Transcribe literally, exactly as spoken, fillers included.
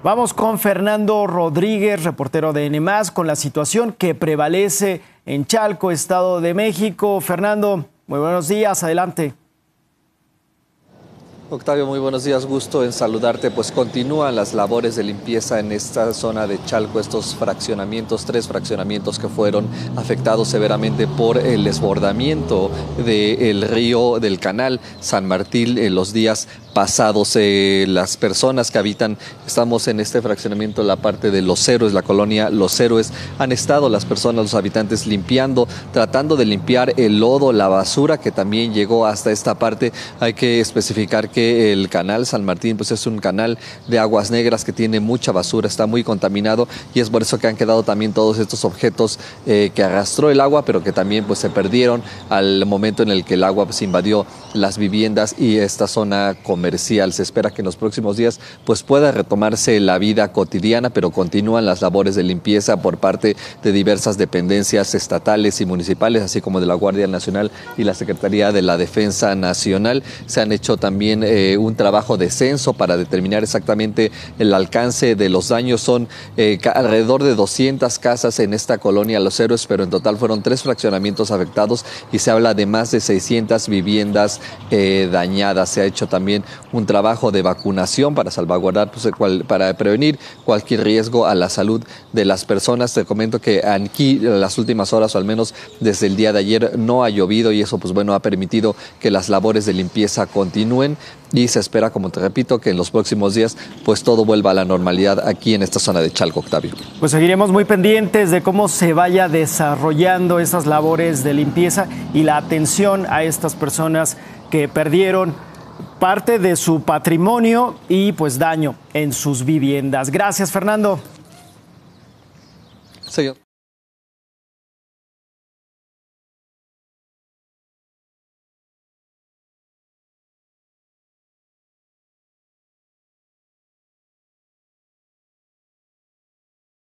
Vamos con Fernando Rodríguez, reportero de N más, con la situación que prevalece en Chalco, Estado de México. Fernando, muy buenos días, adelante. Octavio, muy buenos días, gusto en saludarte. Pues continúan las labores de limpieza en esta zona de Chalco, estos fraccionamientos, tres fraccionamientos que fueron afectados severamente por el desbordamiento del río, del canal San Martín en los días pasados. Eh, las personas que habitan, estamos en este fraccionamiento, la parte de Los Héroes, la colonia Los Héroes, han estado las personas, los habitantes limpiando, tratando de limpiar el lodo, la basura que también llegó hasta esta parte. Hay que especificar que el canal San Martín pues es un canal de aguas negras que tiene mucha basura, está muy contaminado y es por eso que han quedado también todos estos objetos eh, que arrastró el agua, pero que también pues se perdieron al momento en el que el agua pues invadió las viviendas y esta zona comercial. Se espera que en los próximos días pues pueda retomarse la vida cotidiana, pero continúan las labores de limpieza por parte de diversas dependencias estatales y municipales, así como de la Guardia Nacional y la Secretaría de la Defensa Nacional. Se han hecho también eh, un trabajo de censo para determinar exactamente el alcance de los daños. Son eh, alrededor de doscientas casas en esta colonia Los Héroes, pero en total fueron tres fraccionamientos afectados y se habla de más de seiscientas viviendas eh, dañadas. Se ha hecho también un trabajo de vacunación para salvaguardar, pues, cual, para prevenir cualquier riesgo a la salud de las personas. Te comento que aquí en las últimas horas, o al menos desde el día de ayer, no ha llovido y eso pues bueno ha permitido que las labores de limpieza continúen y se espera, como te repito, que en los próximos días pues todo vuelva a la normalidad aquí en esta zona de Chalco, Octavio. Pues seguiremos muy pendientes de cómo se vaya desarrollando esas labores de limpieza y la atención a estas personas que perdieron parte de su patrimonio y pues daño en sus viviendas. Gracias, Fernando. Señor.